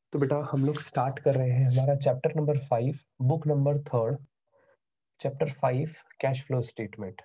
तो बेटा हम लोग स्टार्ट कर रहे हैं हमारा chapter number 5, book number 3, chapter 5, cash flow statement.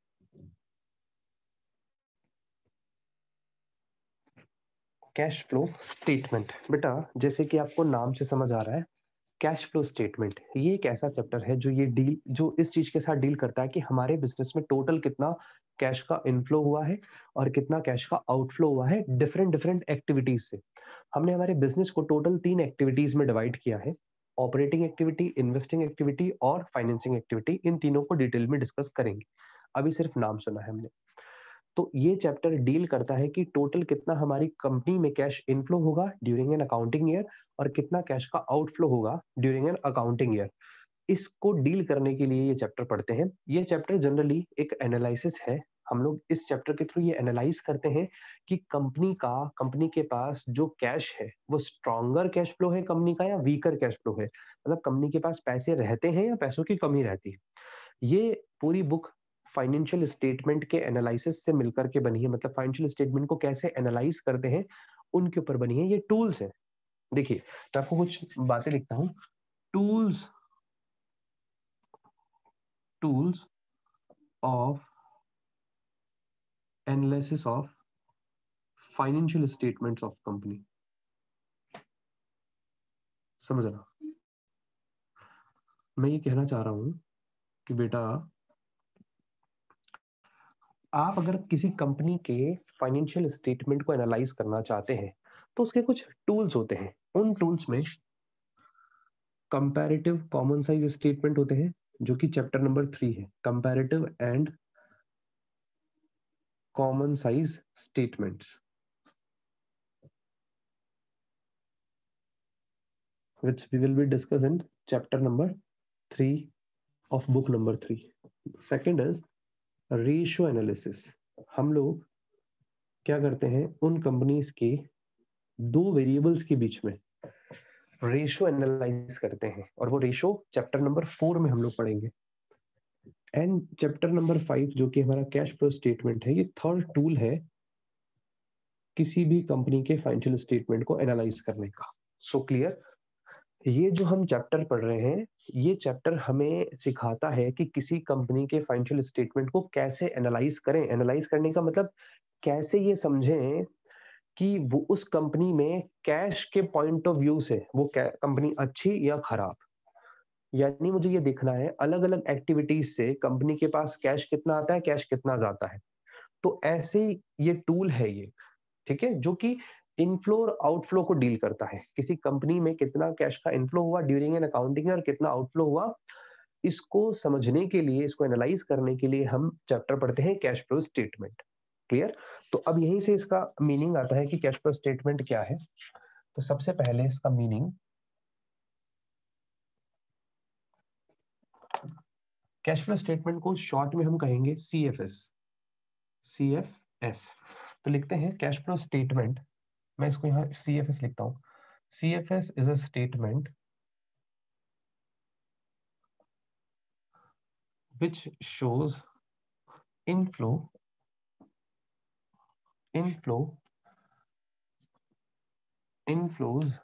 Cash flow statement बेटा जैसे कि आपको नाम से समझ आ रहा है, कैश फ्लो स्टेटमेंट ये एक ऐसा चैप्टर है जो इस चीज के साथ डील करता है कि हमारे बिजनेस में टोटल कितना कैश का इनफ्लो हुआ है और कितना कैश का आउटफ्लो हुआ है डिफरेंट डिफरेंट एक्टिविटीज से। हमने हमारे बिजनेस को टोटल 3 एक्टिविटीज में डिवाइड किया है, ऑपरेटिंग एक्टिविटी, इन्वेस्टिंग एक्टिविटी और फाइनेंसिंग एक्टिविटी। इन तीनों को डिटेल में डिस्कस करेंगे। अभी सिर्फ नाम सुना है हमने। तो ये चैप्टर डील करता है कि टोटल कितना हमारी कंपनी में कैश इनफ्लो होगा ड्यूरिंग एन अकाउंटिंग ईयर और कितना कैश का आउटफ्लो होगा ड्यूरिंग एन अकाउंटिंग ईयर। इसको डील करने के लिए ये चैप्टर पढ़ते हैं। ये चैप्टर जनरली एक एनालिसिस है। हम लोग इस चैप्टर के थ्रू ये एनालाइज करते हैं कि कंपनी के पास जो कैश है वो स्ट्रॉन्गर कैश फ्लो है कंपनी का या वीकर कैश फ्लो है, मतलब कंपनी के पास पैसे रहते हैं या पैसों की कमी रहती है। ये पूरी बुक फाइनेंशियल स्टेटमेंट के एनालिसिस से मिलकर के बनी है, मतलब फाइनेंशियल स्टेटमेंट को कैसे एनालाइज करते हैं उनके ऊपर बनी है। ये टूल्स है। देखिए मैं आपको कुछ बातें लिखता हूँ। Tools tools of analysis of financial statements of company. समझ रहा, मैं ये कहना चाह रहा हूं कि बेटा आप अगर किसी कंपनी के फाइनेंशियल स्टेटमेंट को एनालाइज करना चाहते हैं तो उसके कुछ टूल्स होते हैं। उन टूल्स में कंपैरेटिव कॉमन साइज स्टेटमेंट होते हैं जो कि चैप्टर नंबर 3 है, comparative and common size statements, which we will be discussed in chapter number 3 of book number 3. Second is ratio analysis. हम लोग क्या करते हैं, उन कंपनीज के दो वेरिएबल्स के बीच में रेशियो एनालाइज करते हैं और वो रेशियो चैप्टर नंबर 4 में हम लोग पढ़ेंगे। एंड चैप्टर नंबर 5 जो कि हमारा कैश फ्लो स्टेटमेंट है, ये थर्ड टूल है किसी भी कंपनी के फाइनेंशियल स्टेटमेंट को एनालाइज करने का। So clear. ये जो हम चैप्टर पढ़ रहे हैं, ये चैप्टर हमें सिखाता है कि किसी कंपनी के फाइनेंशियल स्टेटमेंट को कैसे एनालाइज करें। एनालाइज करने का मतलब कैसे ये समझें कि वो उस कंपनी में कैश के पॉइंट ऑफ व्यू से वो कंपनी अच्छी या खराब। यानी मुझे ये देखना है अलग अलग एक्टिविटीज से कंपनी के पास कैश कितना आता है, कैश कितना जाता है। तो ऐसे ये टूल है ये, ठीक है, जो कि इनफ्लो और आउटफ्लो को डील करता है। किसी कंपनी में कितना कैश का इनफ्लो हुआ ड्यूरिंग एन अकाउंटिंग और कितना आउटफ्लो हुआ, इसको समझने के लिए, इसको एनालाइज करने के लिए हम चैप्टर पढ़ते हैं कैश फ्लो स्टेटमेंट। क्लियर। तो अब यहीं से इसका मीनिंग आता है कि कैश फ्लो स्टेटमेंट क्या है। तो सबसे पहले इसका मीनिंग, कैश फ्लो स्टेटमेंट को शॉर्ट में हम कहेंगे सीएफएस। सीएफएस तो लिखते हैं कैश फ्लो स्टेटमेंट। मैं इसको यहाँ सीएफएस लिखता हूँ। CFS is a statement which shows inflow, inflows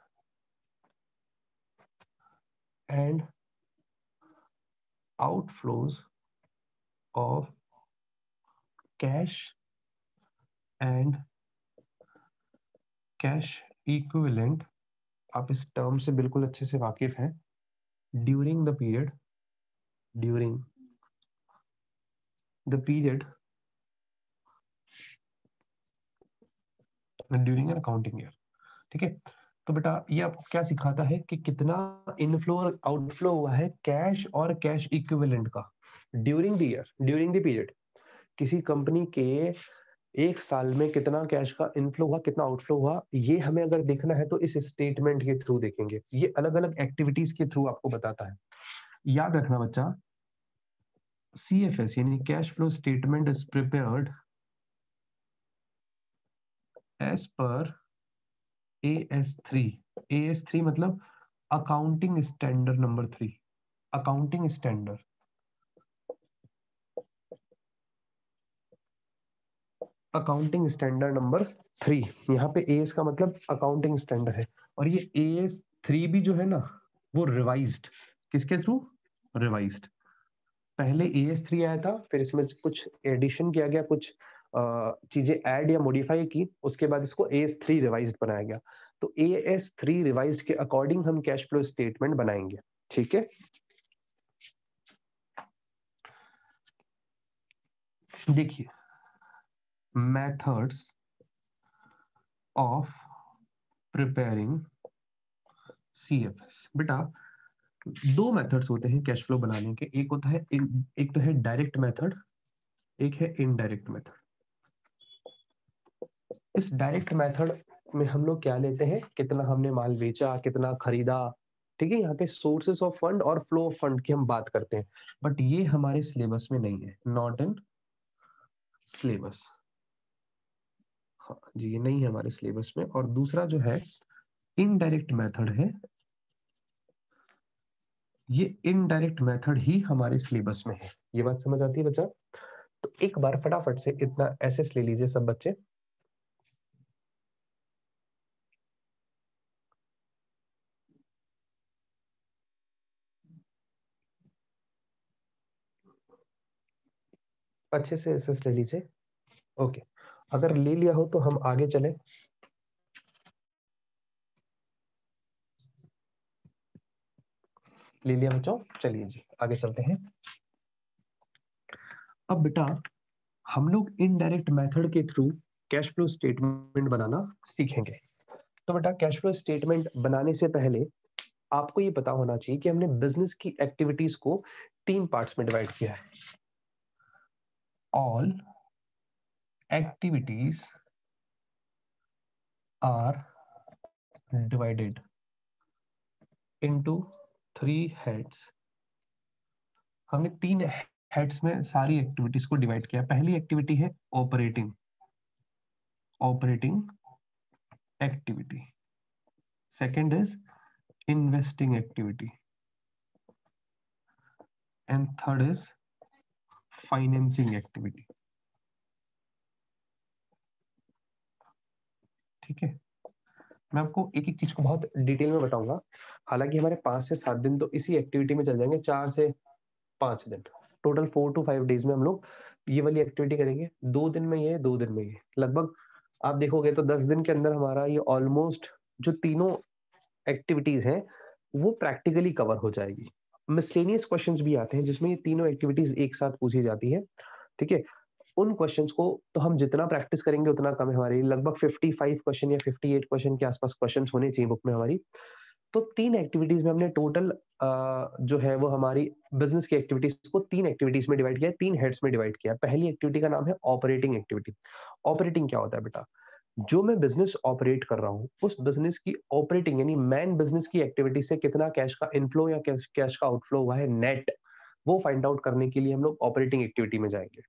and outflows of cash and cash equivalent। आप इस टर्म से बिल्कुल अच्छे से वाकिफ हैं। During the period during an accounting year. ठीक है। तो बेटा ये आपको क्या सिखाता है कि कितना इनफ्लो और आउटफ्लो हुआ है कैश और कैश इक्विवेलेंट का during the year, during the period. किसी कंपनी के एक साल में कितना कैश का इनफ्लो हुआ, कितना आउटफ्लो हुआ, ये हमें अगर देखना है तो इस स्टेटमेंट के थ्रू देखेंगे। ये अलग अलग एक्टिविटीज के थ्रू आपको बताता है। याद रखना बच्चा, CFS यानी cash flow statement is prepared as per AS3। AS3 मतलब accounting standard number 3। Accounting standard, accounting standard number 3, यहाँ पे AS का मतलब अकाउंटिंग स्टैंडर्ड है, और ये AS3 भी जो है ना वो रिवाइज्ड, किसके थ्रू? रिवाइज्ड। पहले AS3 आया था, फिर इसमें कुछ एडिशन किया गया, कुछ चीजें ऐड या मॉडिफाई की, उसके बाद इसको AS3 रिवाइज्ड बनाया गया। तो AS3 रिवाइज्ड के अकॉर्डिंग हम कैश फ्लो स्टेटमेंट बनाएंगे, ठीक है। देखिए, मेथड्स ऑफ प्रिपेयरिंग CFS। बेटा, दो मेथड्स होते हैं कैश फ्लो बनाने के, एक होता है एक तो है डायरेक्ट मेथड, एक है इनडायरेक्ट मेथड। इस डायरेक्ट मेथड में हम लोग क्या लेते हैं, कितना हमने माल बेचा, कितना खरीदा, ठीक है। यहाँ पे सोर्सेस ऑफ फंड और फ्लो ऑफ फंड की हम बात करते हैं, बट ये हमारे सिलेबस में नहीं है, नॉट इन सिलेबस। हाँ जी, ये नहीं है हमारे सिलेबस में। और दूसरा जो है इनडायरेक्ट मेथड है, ये इनडायरेक्ट मेथड ही हमारे सिलेबस में है। ये बात समझ आती है बच्चा? तो एक बार फटाफट से इतना एसएस ले लीजिए सब बच्चे। अच्छे से एसएस ले लीजिए। ओके, अगर ले लिया हो तो हम आगे चले। ले लिया बच्चों, चलिए जी आगे चलते हैं। अब बेटा, हम लोग इनडायरेक्ट मेथड के थ्रू कैश फ्लो स्टेटमेंट बनाना सीखेंगे। तो बेटा, कैश फ्लो स्टेटमेंट बनाने से पहले आपको ये पता होना चाहिए कि हमने बिजनेस की एक्टिविटीज को 3 पार्ट्स में डिवाइड किया है। All activities are divided into 3 heads. हमने 3 हेड्स में सारी एक्टिविटीज को डिवाइड किया। पहली एक्टिविटी है operating activity, second is investing activity, and third is financing activity. ठीक है, मैं आपको एक एक चीज को बहुत डिटेल में बताऊंगा। हालांकि हमारे 5 से 7 दिन तो इसी एक्टिविटी में चल जाएंगे, 4 से 5 दिन, टोटल 4 to 5 डेज में हम लोग ये वाली एक्टिविटी करेंगे। 2 दिन में ये, 2 दिन में ये, लगभग आप देखोगे तो 10 दिन के अंदर हमारा ये ऑलमोस्ट जो तीनों एक्टिविटीज हैं वो प्रैक्टिकली कवर हो जाएगी। मिसलेनियस क्वेश्चंस भी आते हैं जिसमें ये तीनों एक्टिविटीज एक साथ पूछी जाती है, ठीक है। उन क्वेश्चंस को तो हम जितना प्रैक्टिस करेंगे उतना कम है हमारे लिए। लगभग 55 क्वेश्चन या 58 क्वेश्चन के आसपास क्वेश्चंस होने चाहिए बुक में हमारी। तो 3 एक्टिविटीज में हमने टोटल जो है वो हमारी बिजनेस की एक्टिविटीज को 3 एक्टिविटीज में डिवाइड किया, 3 हेड्स में डिवाइड किया। पहली एक्टिविटी का नाम है ऑपरेटिंग एक्टिविटी। ऑपरेटिंग क्या होता है बेटा? जो मैं बिजनेस ऑपरेट कर रहा हूँ उस बिजनेस की ऑपरेटिंग यानी मैन बिजनेस की एक्टिविटी से कितना कैश का इनफ्लो या कैश का आउटफ्लो हुआ है नेट, वो फाइंड आउट करने के लिए हम लोग ऑपरेटिंग एक्टिविटी में जाएंगे।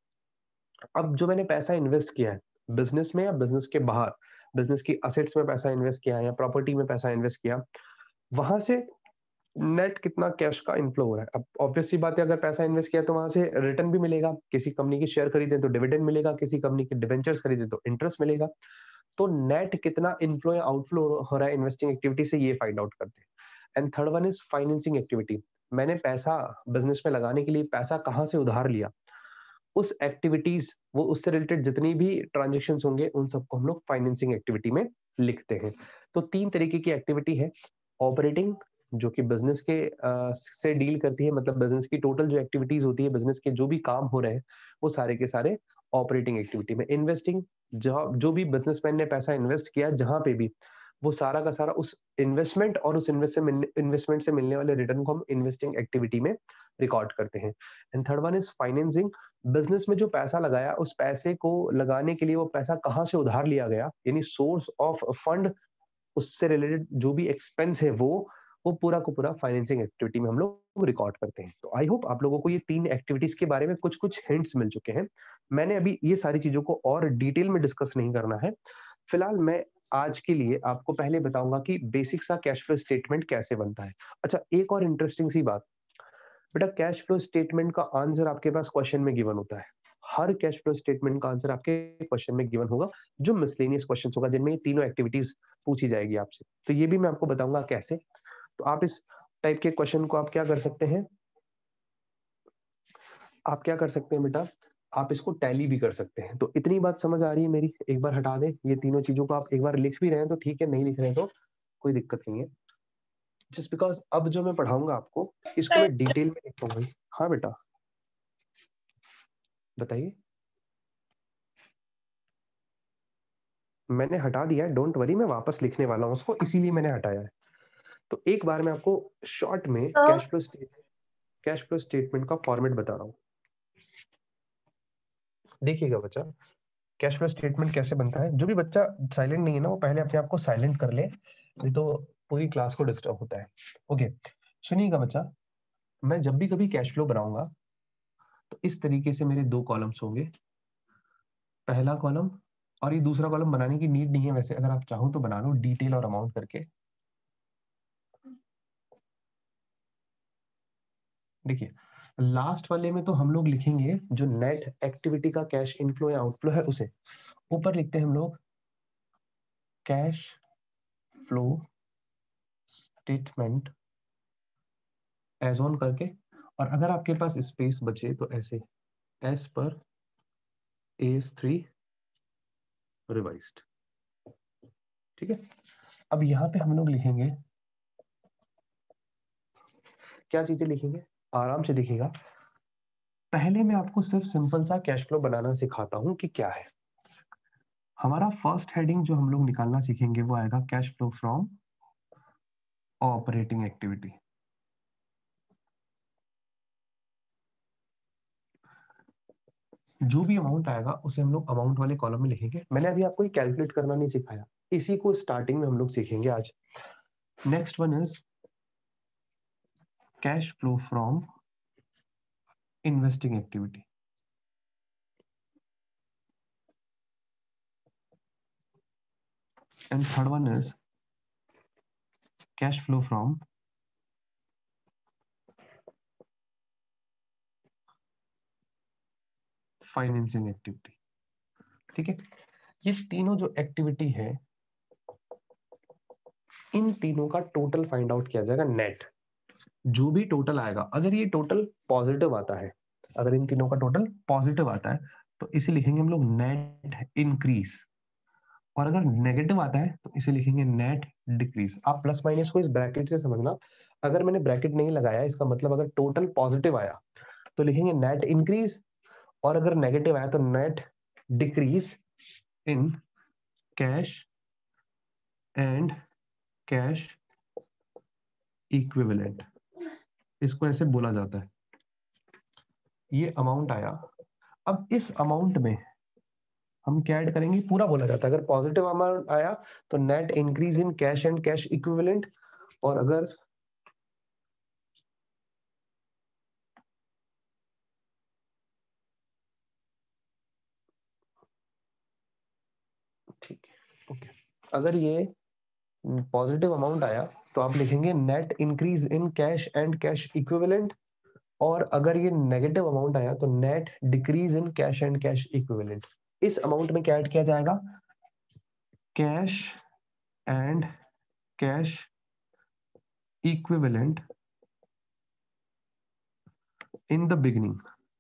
अब जो मैंने पैसा इन्वेस्ट किया है बिजनेस में या बिजनेस के बाहर, बिजनेस की असेट्स में पैसा इन्वेस्ट किया या प्रॉपर्टी में पैसा इन्वेस्ट किया, वहां से नेट कितना कैश का इनफ्लो हो रहा है। अब ऑब्वियस सी बात है, अगर पैसा इन्वेस्ट किया तो वहां से रिटर्न भी मिलेगा। किसी कंपनी की शेयर खरीदे तो डिविडेंड मिलेगा, किसी कंपनी के डिवेंचर्स खरीदे तो इंटरेस्ट मिलेगा। तो नेट कितना इनफ्लो या आउटफ्लो हो रहा है इन्वेस्टिंग एक्टिविटी से, ये फाइंड आउट करते हैं। And third one is financing activity. मैंने पैसा बिजनेस में लगाने के लिए पैसा कहाँ से उधार लिया, उस एक्टिविटीज, वो उससे रिलेटेड जितनी भी ट्रांजेक्शन होंगे उन सबको हम लोग फाइनेंसिंग एक्टिविटी में लिखते हैं। तो 3 तरीके की एक्टिविटी है। ऑपरेटिंग जो कि बिजनेस के से डील करती है, मतलब बिजनेस की टोटल जो एक्टिविटीज होती है, बिजनेस के जो भी काम हो रहे हैं वो सारे के सारे ऑपरेटिंग एक्टिविटी में। इन्वेस्टिंग, जो भी बिजनेसमैन ने पैसा इन्वेस्ट किया जहां पे भी, वो सारा का सारा उस इन्वेस्टमेंट और उस इन्वेस्टमेंट से मिलने वाले रिटर्न को हम इन्वेस्टिंग एक्टिविटी में रिकॉर्ड करते हैं। And third one is financing. Business में जो पैसा लगाया उस पैसे को लगाने के लिए वो पैसा कहाँ से उधार लिया गया, यानी सोर्स ऑफ फंड, उससे रिलेटेड जो भी एक्सपेंस है वो पूरा को पूरा फाइनेंसिंग एक्टिविटी में हम लोग रिकॉर्ड करते हैं। तो आई होप आप लोगों को ये 3 एक्टिविटीज के बारे में कुछ कुछ हिंट्स मिल चुके हैं। मैंने अभी ये सारी चीजों को और डिटेल में डिस्कस नहीं करना है। फिलहाल मैं आज के लिए आपको पहले बताऊंगा कि बेसिक सा कैश फ्लो स्टेटमेंट कैसे बनता है। अच्छा, एक और इंटरेस्टिंग सी बात, बेटा कैश फ्लो स्टेटमेंट का आंसर आपके पास क्वेश्चन में गिवन होता है। हर कैश फ्लो स्टेटमेंट का आंसर आपके क्वेश्चन में गिवन होगा, जो मिसलेनियस क्वेश्चन होगा जिनमें ये तीनों एक्टिविटीज पूछी जाएगी आपसे। तो ये भी मैं आपको बताऊंगा कैसे। तो आप इस टाइप के क्वेश्चन को आप क्या कर सकते हैं, आप क्या कर सकते हैं बेटा, आप इसको टैली भी कर सकते हैं। तो इतनी बात समझ आ रही है मेरी, एक बार हटा दें ये तीनों चीजों को। आप एक बार लिख भी रहे हैं तो ठीक है, नहीं लिख रहे हैं तो कोई दिक्कत नहीं है। जस्ट बिकॉज अब जो मैं पढ़ाऊंगा आपको इसको मैं डिटेल में लिखूंगा। हाँ बेटा बताइए। मैंने हटा दिया है, डोंट वरी, मैं वापस लिखने वाला हूँ उसको, इसीलिए मैंने हटाया है। तो एक बार मैं आपको शॉर्ट में कैश फ्लो स्टेटमेंट का फॉर्मेट बता रहा हूँ। देखिएगा बच्चा, कैश फ्लो स्टेटमेंट कैसे बनता है। जो भी बच्चा साइलेंट नहीं है ना, वो पहले अपने आप को साइलेंट कर ले, नहीं तो पूरी क्लास को डिस्टर्ब होता है। ओके, सुनिएगा बच्चा, मैं जब भी कभी कैश फ्लो बनाऊंगा तो इस तरीके से मेरे दो कॉलम्स होंगे। पहला कॉलम, और ये दूसरा कॉलम बनाने की नीड नहीं है वैसे, अगर आप चाहो तो बना लो डिटेल और अमाउंट करके। देखिए लास्ट वाले में तो हम लोग लिखेंगे जो नेट एक्टिविटी का कैश इनफ्लो या आउटफ्लो है उसे। ऊपर लिखते हैं हम लोग cash flow statement as on करके, और अगर आपके पास स्पेस बचे तो ऐसे एस पर AS3 रिवाइज्ड। ठीक है, अब यहाँ पे हम लोग लिखेंगे, क्या चीजें लिखेंगे, आराम से लिखिएगा। पहले मैं आपको सिर्फ सिंपल सा कैश फ्लो बनाना सिखाता हूं कि क्या है। हमारा फर्स्ट हेडिंग जो हम लोग निकालना सीखेंगे वो आएगा cash flow from operating activity. जो भी अमाउंट आएगा उसे हम लोग अमाउंट वाले कॉलम में लिखेंगे। मैंने अभी आपको ये कैलकुलेट करना नहीं सिखाया, इसी को स्टार्टिंग में हम लोग सीखेंगे आज। Next one is cash flow from investing activity. And third one is cash flow from financing activity. ठीक है, ये तीनों जो एक्टिविटी है, इन तीनों का टोटल फाइंड आउट किया जाएगा नेट। जो भी टोटल आएगा, अगर ये टोटल पॉजिटिव आता है, अगर इन तीनों का टोटल पॉजिटिव आता है तो इसे लिखेंगे हम लोग नेट इंक्रीज, और अगर नेगेटिव आता है तो इसे लिखेंगे नेट डिक्रीज। आप प्लस माइनस को इस ब्रैकेट से समझना, अगर मैंने ब्रैकेट नहीं लगाया इसका मतलब अगर टोटल पॉजिटिव आया तो लिखेंगे नेट इंक्रीज, और अगर नेगेटिव आया तो net decrease in cash and cash equivalent, इसको ऐसे बोला जाता है। ये अमाउंट आया, अब इस अमाउंट में हम क्या ऐड करेंगे, पूरा बोला जाता है। अगर पॉजिटिव अमाउंट आया तो net increase in cash and cash equivalent, और अगर ठीक है ओके, अगर ये पॉजिटिव अमाउंट आया तो आप लिखेंगे net increase in cash and cash equivalent, और अगर ये नेगेटिव अमाउंट आया तो net decrease in cash and cash equivalent. इस अमाउंट में क्या ऐड किया जाएगा, cash and cash equivalent in the beginning.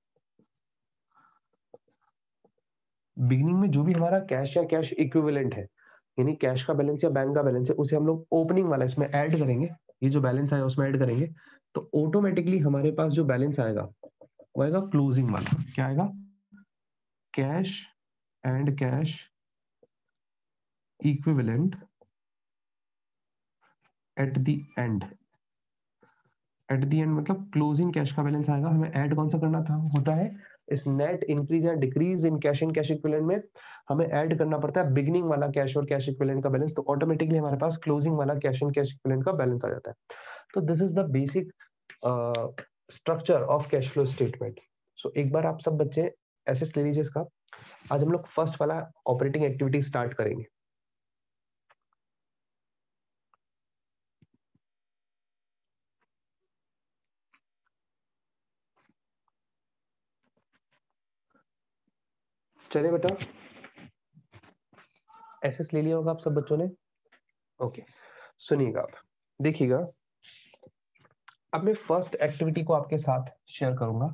Beginning में जो भी हमारा कैश या कैश इक्विवेलेंट है, यानी कैश का बैलेंस या बैंक का बैलेंस है, उसे हम लोग ओपनिंग वाला इसमें ऐड करेंगे। ये जो बैलेंस आया उसमें ऐड करेंगे तो ऑटोमेटिकली हमारे पास जो बैलेंस आएगा वो आएगा क्लोजिंग वाला। क्या आएगा, cash and cash equivalent at the end. At the end मतलब क्लोजिंग कैश का बैलेंस आएगा, हमें ऐड कौन सा करना था, होता है इस नेट इंक्रीज या decrease in cash and cash equivalent में हमें ऐड करना पड़ता है बिगिनिंग वाला कैश और कैश इक्विवेलेंट का बैलेंस, तो ऑटोमेटिकली हमारे पास क्लोजिंग वाला कैश एंड कैश इक्विवेलेंट का बैलेंस आ जाता है। तो this is the basic structure of cash flow statement. So एक बार आप सब बच्चे एसेस ले लीजिए इसका। आज हम लोग फर्स्ट वाला ऑपरेटिंग एक्टिविटी स्टार्ट करेंगे। चले बेटा, एसएस ले लिया होगा आप सब बच्चों ने? ओके, सुनिएगा आप, देखिएगा अब मैं फर्स्ट एक्टिविटी को आपके साथ शेयर करूंगा।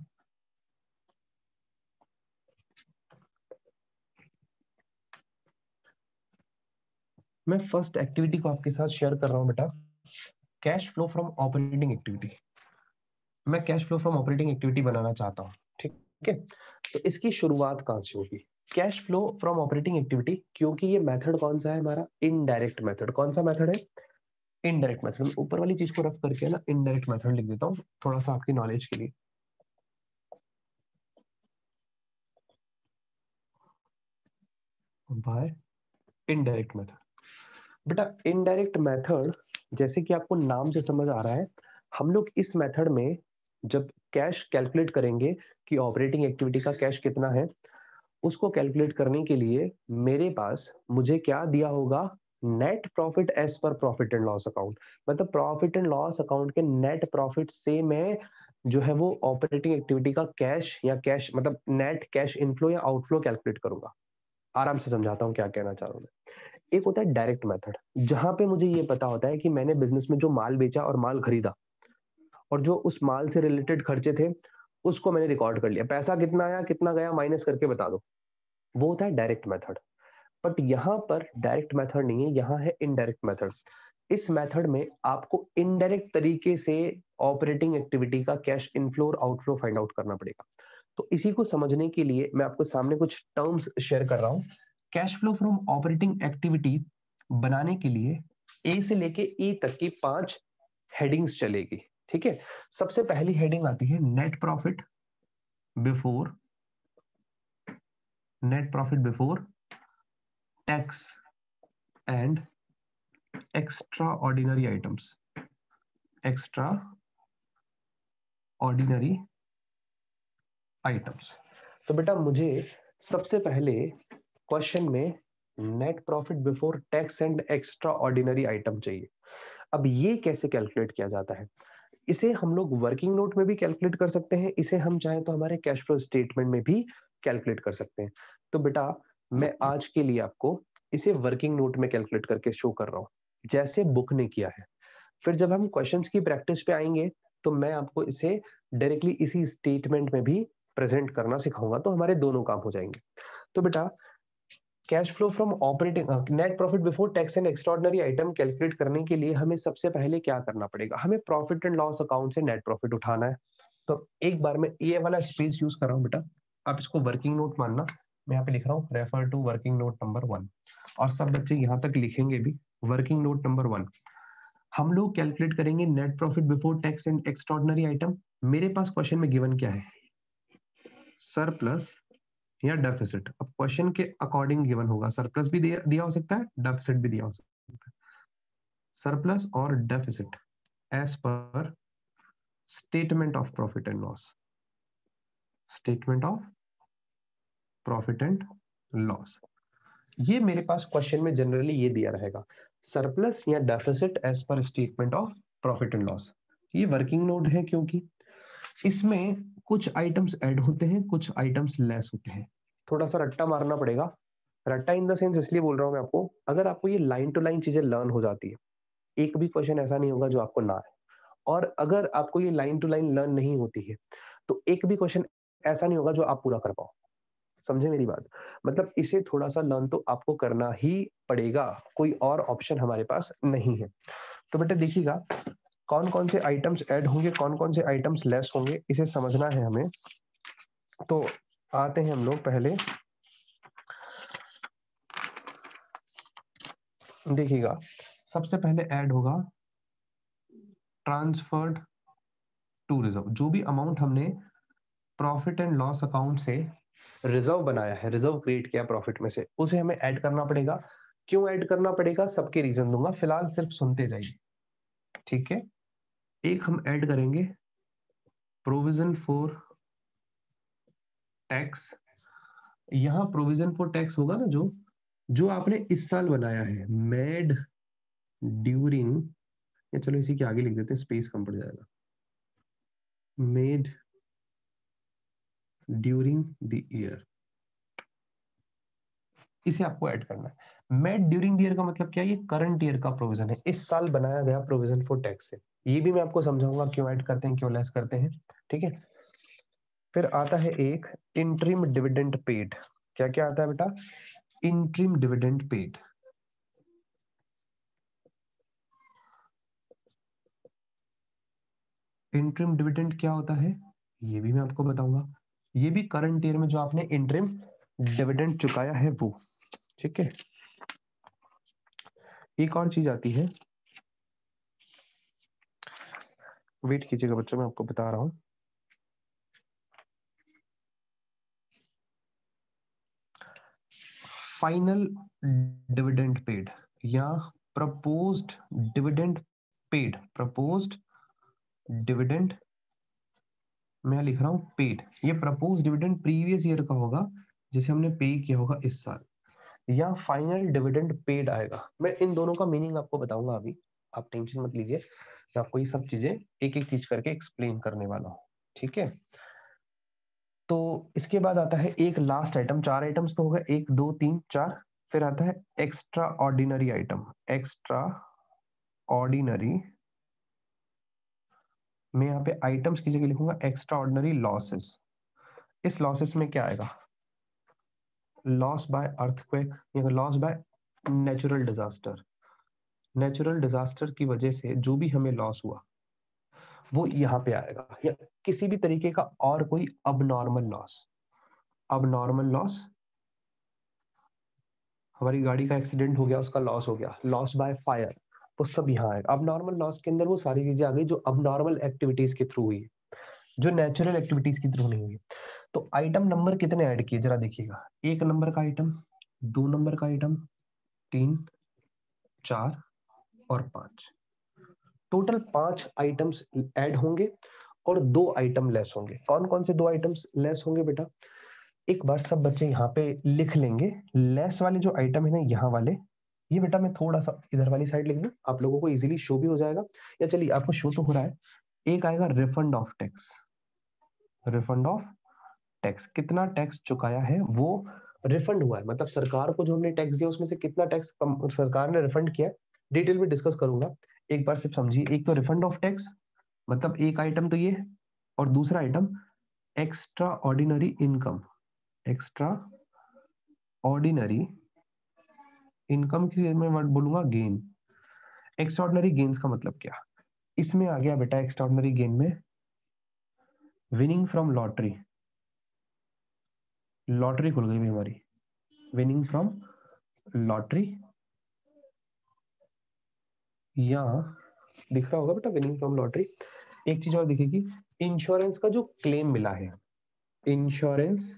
मैं फर्स्ट एक्टिविटी को आपके साथ शेयर कर रहा हूं बेटा, cash flow from operating activity. मैं cash flow from operating activity बनाना चाहता हूं, ठीक है? तो इसकी शुरुआत कहां से होगी? Cash flow from operating activity, क्योंकि ये मेथड कौन सा है हमारा? Indirect method. कौन सा मेथड है? Indirect method. ऊपर वाली चीज को रफ करके ना इनडायरेक्ट मेथड लिख देता हूँ, थोड़ा सा आपकी नॉलेज के लिए। By indirect method. बेटा इनडायरेक्ट मेथड, जैसे कि आपको नाम से समझ आ रहा है, हम लोग इस मेथड में जब कैश कैलकुलेट करेंगे कि ऑपरेटिंग एक्टिविटी का कैश कितना है, उसको कैलकुलेट करने के लिए मेरे पास मुझे क्या दिया होगा? Net profit as per profit and loss account. मतलब प्रॉफिट एंड लॉस अकाउंट के नेट प्रॉफिट से मैं जो है वो ऑपरेटिंग एक्टिविटी का कैश या कैश मतलब नेट कैश इनफ्लो या आउटफ्लो कैलकुलेट करूंगा। आराम से समझाता हूँ क्या कहना चाह रहा हूँ मैं। एक होता है डायरेक्ट मेथड, जहां पे मुझे ये पता होता है कि मैंने बिजनेस में जो माल बेचा और माल खरीदा और जो उस माल से रिलेटेड खर्चे थे उसको मैंने रिकॉर्ड कर लिया, पैसा कितना आया कितना गया माइनस करके बता दो, वो होता है डायरेक्ट मेथड। बट यहाँ पर डायरेक्ट मेथड नहीं है, यहाँ है इनडायरेक्ट मेथड। इस मेथड में आपको इनडायरेक्ट तरीके से ऑपरेटिंग एक्टिविटी का कैश इनफ्लो और आउटफ्लो फाइंड आउट करना पड़ेगा। तो इसी को समझने के लिए मैं आपको सामने कुछ टर्म्स शेयर कर रहा हूं। Cash flow from operating activity बनाने के लिए ए से लेके ई तक की 5 हेडिंग्स चलेगी, ठीक है? सबसे पहली हेडिंग आती है net profit before tax and extraordinary items. तो बेटा मुझे सबसे पहले क्वेश्चन में net profit before tax and extraordinary item चाहिए। अब ये कैसे कैलकुलेट किया जाता है? इसे हम लोग वर्किंग नोट में भी कैलकुलेट कर सकते हैं, इसे हम चाहें तो हमारे कैश फ्लो स्टेटमेंट में भी कैलकुलेट कर सकते हैं। तो बेटा मैं आज के लिए आपको इसे वर्किंग नोट में कैलकुलेट करके शो कर रहा हूं, जैसे बुक ने किया है। फिर जब हम क्वेश्चंस की प्रैक्टिस पे आएंगे तो मैं आपको इसे डायरेक्टली इसी स्टेटमेंट में भी प्रेजेंट करना सिखाऊंगा, तो हमारे दोनों काम हो जाएंगे। तो बेटा cash flow from operating net profit before tax and extraordinary item calculate करने के लिए हमें सबसे पहले क्या करना पड़ेगा? हमें प्रॉफिट एंड लॉस अकाउंट से नेट प्रॉफिट उठाना है। तो एक बार मैं ये वाला स्पेस यूज कर रहा हूँ बेटा, आप इसको वर्किंग नोट मानना। मैं यहाँ पे लिख रहा हूँ refer to working note number 1, और सब बच्चे यहाँ तक लिखेंगे भी वर्किंग नोट नंबर 1। हम लोग कैलकुलेट करेंगे net profit before tax and extraordinary item. मेरे पास क्वेश्चन में गिवन क्या है? सरप्लस या डेफिसिट। अब क्वेश्चन के अकॉर्डिंग गिवन होगा, सरप्लस भी दिया हो सकता है, डेफिसिट भी दिया हो सकता है। सरप्लस और deficit as per statement of profit and loss, statement of profit and loss. ये मेरे पास क्वेश्चन में जनरली ये दिया रहेगा, सरप्लस या deficit as per statement of profit and loss. ये वर्किंग नोट है क्योंकि इसमें कुछ आइटम्स ऐड होते हैं, कुछ आइटम्स लेस होते हैं। थोड़ा सा रट्टा मारना पड़ेगा। रट्टा इन द सेंस इसलिए बोल रहा हूं मैं आपको, अगर आपको ये लाइन टू लाइन चीजें लर्न हो जाती है, एक भी क्वेश्चन ऐसा नहीं होगा जो आपको ना है। और अगर आपको ये लाइन टू लाइन लर्न नहीं होती है तो एक भी क्वेश्चन ऐसा नहीं होगा जो आप पूरा कर पाओ। समझे मेरी बात? मतलब इसे थोड़ा सा लर्न तो आपको करना ही पड़ेगा, कोई और ऑप्शन हमारे पास नहीं है। तो बेटा देखिएगा कौन कौन से आइटम्स ऐड होंगे, कौन कौन से आइटम्स लेस होंगे, इसे समझना है हमें। तो आते हैं हम लोग पहले, देखिएगा सबसे पहले ऐड होगा ट्रांसफर्ड टू रिजर्व। जो भी अमाउंट हमने प्रॉफिट एंड लॉस अकाउंट से रिजर्व बनाया है, रिजर्व क्रिएट किया प्रॉफिट में से, उसे हमें ऐड करना पड़ेगा। क्यों ऐड करना पड़ेगा सबके रीजन दूंगा, फिलहाल सिर्फ सुनते जाइए, ठीक है? एक हम ऐड करेंगे प्रोविजन फॉर टैक्स। यहां प्रोविजन फॉर टैक्स होगा ना जो जो आपने इस साल बनाया है, मेड ड्यूरिंग, या चलो इसी के आगे लिख देते हैं, स्पेस कम पड़ जाएगा, मेड ड्यूरिंग द ईयर। इसे आपको ऐड करना है। मेड ड्यूरिंग द ईयर का मतलब क्या है, ये करंट ईयर का प्रोविजन है, इस साल बनाया गया प्रोविजन फॉर टैक्स है। ये भी मैं आपको समझाऊंगा क्यों ऐड करते हैं, क्यों लेस करते हैं, ठीक है। फिर आता है एक इंटरिम डिविडेंड पेड। क्या क्या आता है बेटा, interim dividend paid. Interim dividend क्या होता है, ये भी मैं आपको बताऊंगा। ये भी करंट ईयर में जो आपने इंटरिम डिविडेंड चुकाया है वो, ठीक है। एक और चीज आती है, वेट कीजिएगा बच्चों, मैं आपको बता रहा हूं। फाइनल डिविडेंड पेड या proposed dividend paid. Proposed dividend मैं लिख रहा हूं पेड, ये प्रपोज डिविडेंड प्रीवियस ईयर का होगा जिसे हमने पे किया होगा इस साल, या फाइनल डिविडेंड पेड आएगा। मैं इन दोनों का मीनिंग आपको बताऊंगा अभी, आप टेंशन मत लीजिए, मैं आपको ये सब चीजें एक एक चीज करके एक्सप्लेन करने वाला हूँ, ठीक है। तो इसके बाद आता है एक लास्ट आइटम, 4 आइटम्स तो हो गए, 1 2 3 4। फिर आता है extraordinary item. Extraordinary, मैं यहाँ पे आइटम्स की जगह लिखूंगा एक्स्ट्रा ऑर्डिनरी लॉसेस। इस लॉसेस में क्या आएगा, लॉस बाय अर्थक्वेक या loss by natural disaster. Natural disaster की वजह से जो भी हमें लॉस हुआ वो यहाँ पे आएगा, या किसी भी तरीके का और कोई अबनॉर्मल लॉस। अबनॉर्मल लॉस, हमारी गाड़ी का एक्सीडेंट हो गया, उसका लॉस हो गया, लॉस बाय फायर, वो सब यहाँ आएगा। अबनॉर्मल लॉस के अंदर वो सारी चीजें आ गई जो अबनॉर्मल एक्टिविटीज के थ्रू हुई है, जो नेचुरल एक्टिविटीज के थ्रू नहीं हुई। तो आइटम नंबर कितने ऐड किए जरा देखिएगा, 1 नंबर का आइटम, 2 नंबर का आइटम, 3 4 और 5, टोटल 5 आइटम्स ऐड होंगे और 2 आइटम लेस होंगे। कौन कौन से 2 आइटम्स लेस होंगे बेटा, एक बार सब बच्चे यहाँ पे लिख लेंगे। लेस वाले जो आइटम है ना यहाँ वाले, ये बेटा मैं थोड़ा सा इधर वाली साइड लिख दूं, आप लोगों को इजीली शो भी हो जाएगा, या चलिए आपको शो तो हो रहा है। एक आएगा refund of tax. Refund of tax, कितना टैक्स चुकाया है वो रिफंड हुआ है, मतलब सरकार को जो हमने टैक्स दिया उसमें से कितना टैक्स सरकार ने रिफंड किया, डिटेल में डिस्कस करूंगा। एक बार सिर्फ समझिए, एक तो रिफंड ऑफ टैक्स, मतलब एक आइटम तो ये, और दूसरा item extraordinary income. Extraordinary income की मैं वर्ड बोलूंगा गेन। एक्स्ट्राऑर्डिनरी गेन्स का मतलब क्या, इसमें आ गया बेटा एक्स्ट्राऑर्डिनरी गेन में विनिंग फ्रॉम लॉटरी। लॉटरी खुल गई भी हमारी, विनिंग फ्रॉम लॉटरी, या दिख रहा होगा बेटा विनिंग फ्रॉम लॉटरी। एक चीज और दिखेगी, इंश्योरेंस का जो क्लेम मिला है, इंश्योरेंस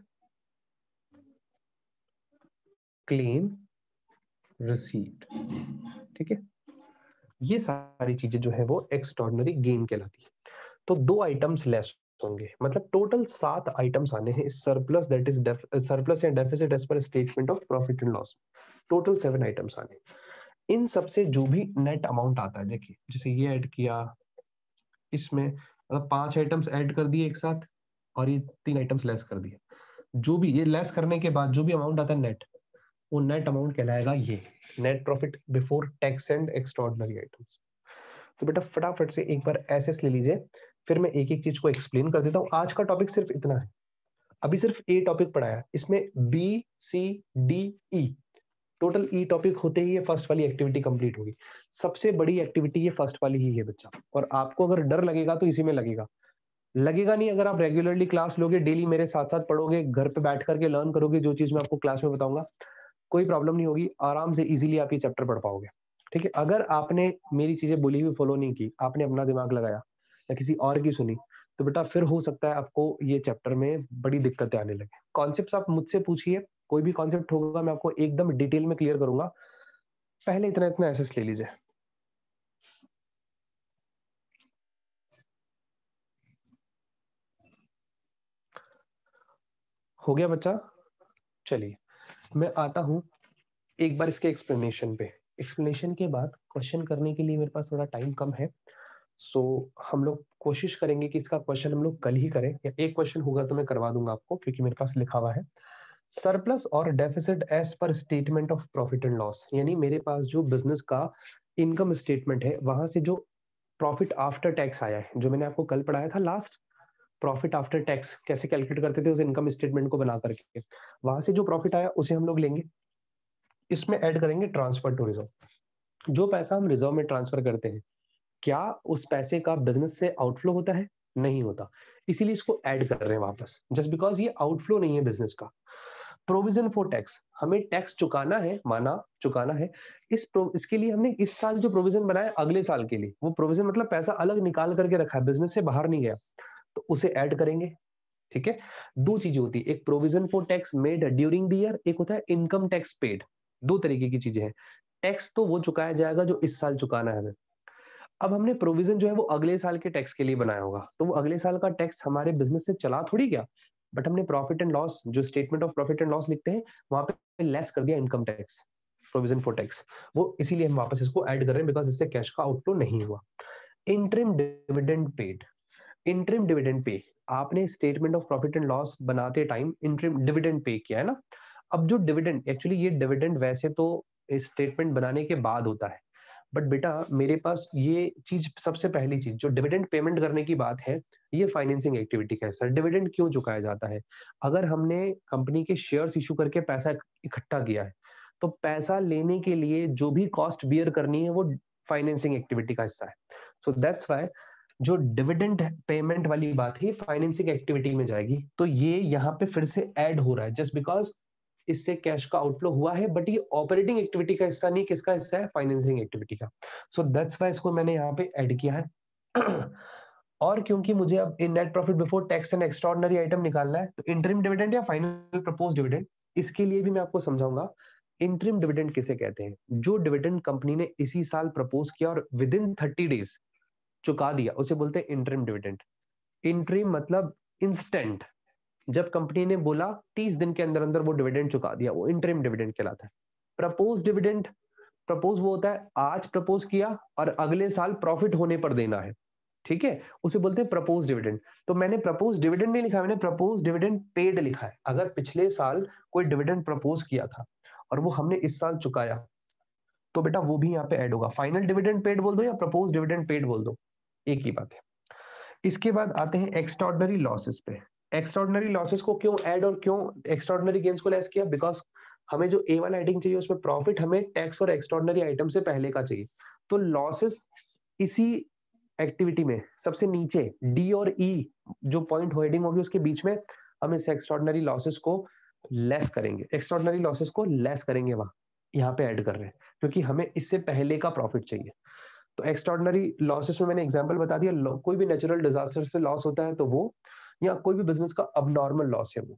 क्लेम रिसीट, ठीक है। ये सारी चीजें जो है वो एक्स्ट्राऑर्डिनरी गेन कहलाती है। तो 2 आइटम्स लेस होंगे, मतलब टोटल 7 आइटम्स आने हैं सरप्लस, दैट इज सरप्लस या deficit as per statement of profit and loss. Total 7 items आने, इन सब से जो भी नेट अमाउंट आता है, देखिए जैसे ये ऐड किया, इसमें मतलब 5 आइटम्स ऐड कर दिए एक साथ और ये 3 आइटम्स लेस कर दिए, जो भी ये लेस करने के बाद जो भी अमाउंट आता है नेट, वो नेट अमाउंट कहलाएगा ये net profit before tax and extraordinary items. तो बेटा फटाफट से एक बार एसएस ले लीजिए, फिर मैं एक एक चीज को एक्सप्लेन कर देता हूँ। आज का टॉपिक सिर्फ इतना है, अभी सिर्फ ए टॉपिक पढ़ाया, इसमें B C D E, total E topic होते ही ये फर्स्ट वाली एक्टिविटी कंप्लीट होगी। सबसे बड़ी एक्टिविटी ये फर्स्ट वाली ही है बच्चा, और आपको अगर डर लगेगा तो इसी में लगेगा, लगेगा नहीं अगर आप रेगुलरली क्लास लोगे, डेली मेरे साथ साथ पढ़ोगे, घर पे बैठ करके लर्न करोगे, जो चीज मैं आपको क्लास में बताऊंगा कोई प्रॉब्लम नहीं होगी, आराम से इजीली आप ये चैप्टर पढ़ पाओगे, ठीक है। अगर आपने मेरी चीजें बोली हुई फॉलो नहीं की, आपने अपना दिमाग लगाया या किसी और की सुनी, तो बेटा फिर हो सकता है आपको ये चैप्टर में बड़ी दिक्कतें आने लगे। कॉन्सेप्ट आप मुझसे पूछिए, कोई भी कॉन्सेप्ट होगा मैं आपको एकदम डिटेल में क्लियर करूंगा, पहले इतना इतना एसेस ले लीजिए। हो गया बच्चा, चलिए मैं आता हूं एक बार इसके एक्सप्लेनेशन पे। एक्सप्लेनेशन के बाद क्वेश्चन करने के लिए मेरे पास थोड़ा टाइम कम है, सो हम लोग कोशिश करेंगे कि इसका क्वेश्चन हम लोग कल ही करें, या एक क्वेश्चन होगा तो मैं करवा दूंगा आपको क्योंकि मेरे पास लिखा हुआ है। सरप्लस और deficit as per statement of profit and loss, यानी मेरे पास जो बिजनेस का इनकम स्टेटमेंट है वहां से जो प्रॉफिट आफ्टर टैक्स आया है, जो मैंने आपको कल पढ़ाया था लास्ट, प्रॉफिट आफ्टर टैक्स कैसे कैलकुलेट करते थे उस इनकम स्टेटमेंट को बना करके, वहां से जो प्रॉफिट आया उसे हम लोग लेंगे, इसमें ऐड करेंगे ट्रांसफर टू रिजर्व। जो पैसा हम रिजर्व में ट्रांसफर करते हैं, क्या उस पैसे का बिजनेस से आउटफ्लो होता है? नहीं होता, इसीलिए इसको ऐड कर रहे हैं वापस, जस्ट बिकॉज ये आउटफ्लो नहीं है बिजनेस का। प्रोविजन फॉर टैक्स, हमें टैक्स चुकाना है, माना चुकाना है, इसके लिए हमने इस साल जो प्रोविजन बनाया अगले साल के लिए, वो प्रोविजन मतलब पैसा अलग निकाल करके रखा है, बिजनेस से बाहर नहीं गया, तो उसे ऐड करेंगे। ठीक है, दो चीजें होती है, एक provision for tax made during the year, एक होता है इनकम टैक्स पेड। दो तरीके की चीजें हैं, टैक्स तो वो चुकाया जाएगा जो इस साल चुकाना है हमें। अब हमने प्रोविजन जो है वो अगले साल के टैक्स के लिए बनाया होगा, तो वो अगले साल का टैक्स हमारे बिजनेस से चला थोड़ी गया, बट हमने प्रॉफिट एंड लॉस, जो statement of profit and loss लिखते हैं वहां पे लेस कर दिया income tax, provision for tax, वो इसीलिए हम वापस इसको ऐड कर रहे हैं, बिकॉज इससे कैश का आउटफ्लो नहीं हुआ। Interim dividend paid, interim dividend pay, आपने statement of profit and loss बनाते टाइम इंटरिम डिविडेंड पे किया है ना। अब जो डिविडेंड, एक्चुअली ये डिविडेंड वैसे तो स्टेटमेंट बनाने के बाद होता है, बट बेटा मेरे पास ये चीज, सबसे पहली चीज जो डिविडेंड पेमेंट करने की बात है, ये फाइनेंसिंग एक्टिविटी का हिस्सा। डिविडेंड क्यों चुकाया जाता है? अगर हमने कंपनी के शेयर्स इशू करके पैसा इकट्ठा किया है, तो पैसा लेने के लिए जो भी कॉस्ट बियर करनी है वो फाइनेंसिंग एक्टिविटी का हिस्सा है। सो दैट्स व्हाई जो डिविडेंड पेमेंट वाली बात है फाइनेंसिंग एक्टिविटी में जाएगी, तो ये यहाँ पे फिर से ऐड हो रहा है, जस्ट बिकॉज इससे कैश का आउटफ्लो हुआ है, बट ये ऑपरेटिंग एक्टिविटी का हिस्सा नहीं, किसका हिस्सा है? फाइनेंसिंग एक्टिविटी का। सो दैट्स व्हाई इसको मैंने यहाँ पे ऐड किया है। और क्योंकि मुझे अब इन net profit before tax and extraordinary item निकालना है, तो इंटरिम डिविडेंड या फाइनल प्रपोज डिविडेंड, इसके लिए भी मैं आपको समझाऊंगा। इंटरिम डिविडेंड किसे कहते हैं? जो डिविडेंड कंपनी ने इसी साल प्रपोज किया और विद इन 30 डेज चुका दिया, उसे बोलते हैं इंटरिम डिविडेंड। इंटरिम मतलब इंस्टेंट, जब कंपनी ने बोला 30 दिन के अंदर अंदर वो डिविडेंड चुका दिया, वो इंटरिम डिविडेंड कहलाता है। प्रपोज डिविडेंड, प्रपोज वो होता है आज प्रपोज किया और अगले साल प्रॉफिट होने पर देना है, ठीक है, उसे बोलते हैं प्रपोज डिविडेंड। तो मैंने प्रपोज डिविडेंड नहीं लिखा, मैंने प्रपोज डिविडेंड पेड लिखा है। अगर पिछले साल कोई डिविडेंड प्रपोज किया था और वो हमने इस साल चुकाया, तो बेटा वो भी यहाँ पे ऐड होगा। फाइनल डिविडेंड पेड बोल दो या प्रपोज डिविडेंड पेड बोल दो, एक ही बात है। इसके बाद आते हैं एक्स्ट्राऑर्डिनरी लॉसेस पे। एक्स्ट्राऑर्डिनरी लॉसेस को क्यों ऐड और क्यों एक्स्ट्राऑर्डिनरी गेन्स को लेस किया? बिकॉज हमें जो ए वाला हेडिंग चाहिए उसमें प्रॉफिट हमें टैक्स और एक्स्ट्राऑर्डिनरी आइटम से पहले का चाहिए, तो लॉसेस इसी एक्टिविटी में सबसे नीचे डी और ई जो पॉइंट हेडिंग होगी उसके बीच में हम इस एक्स्ट्राऑर्डिनरी लॉसेस को लेस करेंगे, एक्स्ट्राऑर्डिनरी लॉसेस को लेस करेंगे, वहां यहाँ पे ऐड कर रहे हैं क्योंकि हमें इससे पहले का प्रॉफिट चाहिए। तो एक्स्ट्राऑर्डिनरी लॉसेस में मैंने एग्जांपल बता दिया, कोई भी नेचुरल डिजास्टर से लॉस होता है तो वो, या कोई भी बिजनेस का अबनॉर्मल लॉस है वो।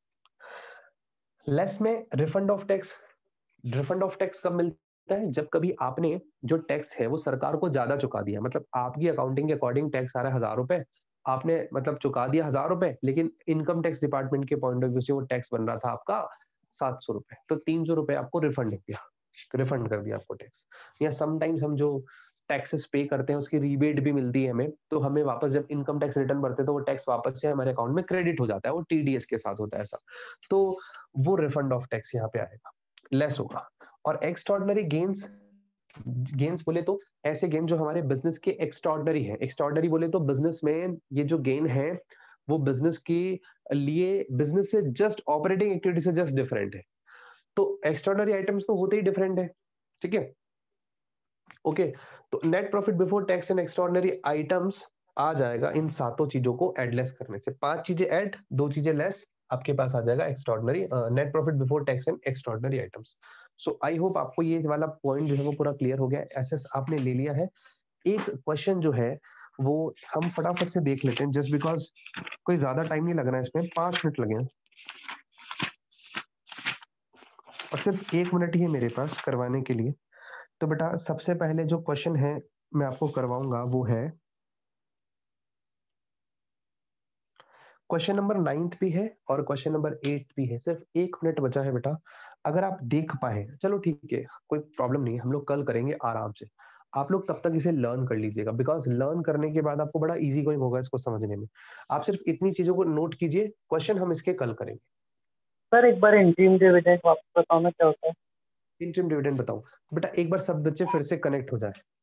लेस में refund of tax, refund of tax कब मिलता है? जब कभी आपने जो टैक्स है वो सरकार को ज्यादा चुका दिया, मतलब आपकी अकाउंटिंग के अकॉर्डिंग टैक्स आ रहा है 1000 रुपए, आपने मतलब चुका दिया 1000 रुपए, लेकिन इनकम टैक्स डिपार्टमेंट के पॉइंट ऑफ व्यू से वो टैक्स बन रहा था आपका 700 रुपए, तो 300 रुपए आपको रिफंड किया, रिफंड कर दिया आपको टैक्स। या समटाइम्स हम जो टैक्सेस पे करते हैं उसकी रीबेट भी मिलती है हमें, तो हमें वापस जब इनकम टैक्स रिटर्न भरते हैं तो वो टैक्स वापस से हमारे अकाउंट में क्रेडिट हो जाता है, वो टीडीएस के साथ होता है ऐसा, तो वो रिफंड ऑफ टैक्स यहाँ पे आएगा, लेस होगा। और एक्स्ट्राऑर्डिनरी गेन्स, गेन्स बोले तो ऐसे गेन जो हमारे बिजनेस के एक्स्ट्राऑर्डिनरी है, एक्स्ट्राऑर्डिनरी बोले तो बिजनेस में ये जो गेन है वो बिजनेस के लिए, बिजनेस से जस्ट ऑपरेटिंग एक्टिविटी से जस्ट डिफरेंट है, तो एक्स्ट्राऑर्डिनरी आइटम्स तो होते ही डिफरेंट है, ठीक है, ओके। तो net profit before tax and extraordinary items आ जाएगा इन सातों चीजों को ऐड लेस करने से, 5 चीजें ऐड 2 चीजें लेस, आपके पास आ जाएगा extraordinary net profit before tax and extraordinary items. So I hope आपको ये वाला पॉइंट जो है वो पूरा क्लियर हो गया, एसएस आपने ले लिया है। एक क्वेश्चन जो है वो हम फटाफट से देख लेते हैं, जस्ट बिकॉज कोई ज्यादा टाइम नहीं लगना है इसमें, 5 मिनट लगे हैं और सिर्फ 1 मिनट ही है मेरे पास करवाने के लिए। तो बेटा सबसे पहले जो क्वेश्चन है मैं आपको करवाऊंगा वो है क्वेश्चन नंबर 9 भी है और क्वेश्चन नंबर 8 भी है, सिर्फ 1 मिनट बचा है बेटा। अगर आप देख पाए, चलो ठीक है कोई प्रॉब्लम नहीं है, हम लोग कल करेंगे आराम से, आप लोग तब तक इसे लर्न कर लीजिएगा, बिकॉज लर्न करने के बाद आपको बड़ा इजी गोइंग होगा इसको समझने में। आप सिर्फ इतनी चीजों को नोट कीजिए, क्वेश्चन हम इसके कल करेंगे, सर एक बार इंटीम डिविडेंड वापस बताओ ना क्या होता है। इंटरम डिविडेंड बताओ बेटा, एक बार सब बच्चे फिर से कनेक्ट हो जाए।